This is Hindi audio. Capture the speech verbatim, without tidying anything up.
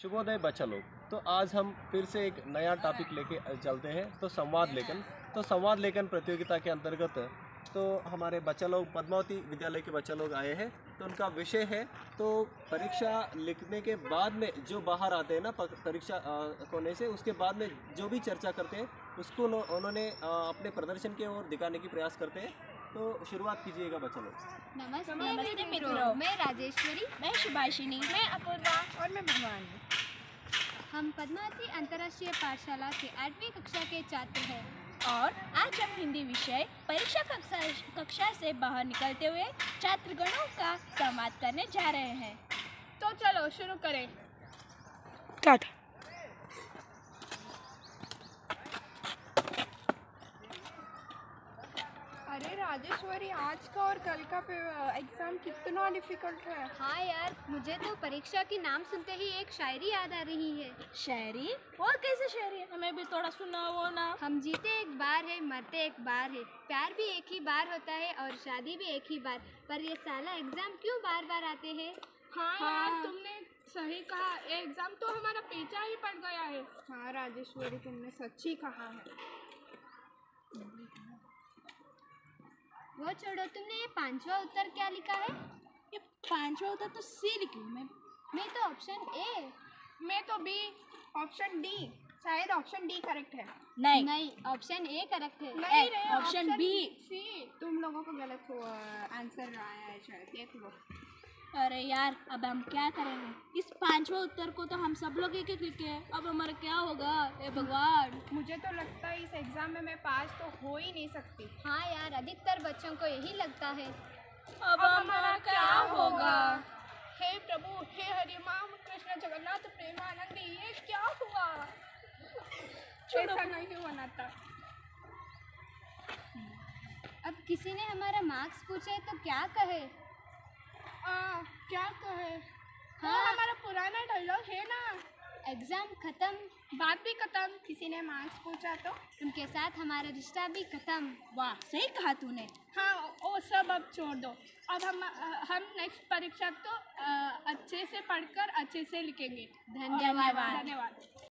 शुभोदय बच्चा लोग। तो आज हम फिर से एक नया टॉपिक लेके चलते हैं। तो संवाद लेखन तो संवाद लेखन प्रतियोगिता के अंतर्गत तो हमारे बच्चा लोग पद्मावती विद्यालय के बच्चा लोग आए हैं। तो उनका विषय है तो परीक्षा लिखने के बाद में जो बाहर आते हैं ना परीक्षा होने से उसके बाद में जो भी चर्चा करते हैं उसको उन्होंने अपने प्रदर्शन के ओर दिखाने की प्रयास करते हैं। तो शुरुआत कीजिएगा बच्चा लोग। नमस्ते, नमस्ते मित्रों, मैं राजेश्वरी, मैं सुभाषिनी, मैं अपूर्वा और मैं भगवानी। हम पद्मावती अंतर्राष्ट्रीय पाठशाला के आठवीं कक्षा के छात्र हैं और आज हम हिंदी विषय परीक्षा कक्षा कक्षा से बाहर निकलते हुए छात्रगणों का संवाद करने जा रहे हैं। तो चलो शुरू करें। स्टार्ट। अरे राजेश्वरी, आज का और कल का एग्ज़ाम कितना डिफ़िकल्ट है। हाँ यार, मुझे तो परीक्षा की नाम सुनते ही एक शायरी याद आ रही है। शायरी? और कैसे शायरी? हमें भी थोड़ा सुनाओ ना। हम जीते एक बार है, मरते एक बार है, प्यार भी एक ही बार होता है और शादी भी एक ही बार, पर ये साला एग्ज़ाम क्यों बार बार आते हैं। हाँ, हाँ यार, तुमने सही कहा, ये एग्ज़ाम तो हमारा पीछा ही पड़ गया है। हाँ राजेश्वरी, तुमने सच ही कहा है। वो छोड़ो, तुमने ये पांचवा उत्तर क्या लिखा है? ये पांचवा उत्तर तो सी लिखी हूँ मैं। मैं तो ऑप्शन ए। मैं तो बी। ऑप्शन डी, शायद ऑप्शन डी करेक्ट है। नहीं नहीं, ऑप्शन ए करेक्ट है। नहीं रे, ऑप्शन बी। सी। तुम लोगों को गलत हुआ आंसर आया है शायद, देख लो। अरे यार, अब हम क्या करेंगे? इस पांचवा उत्तर को तो हम सब लोग एक एक लिखे हैं, अब हमारा क्या होगा? ए भगवान, मुझे तो लगता है इस एग्ज़ाम में मैं पास तो हो ही नहीं सकती। हाँ यार, अधिकतर बच्चों को यही लगता है। अब, अब हमारा क्या होगा? हे प्रभु, हे हरि माम कृष्ण जगन्नाथ प्रेमानंद, ये क्या हुआ? ऐसा नहीं होना था। अब किसी ने हमारा मार्क्स पूछे तो क्या कहे? आ, क्या कहे? हाँ, वो हमारा पुराना डायलॉग है ना, एग्ज़ाम ख़त्म, बात भी खत्म। किसी ने मार्क्स पूछा तो उनके साथ हमारा रिश्ता भी ख़त्म। वाह, सही कहा तूने। हाँ, वो सब अब छोड़ दो। अब हम हम नेक्स्ट परीक्षा तो अच्छे से पढ़कर अच्छे से लिखेंगे। धन्यवाद। धन्यवाद।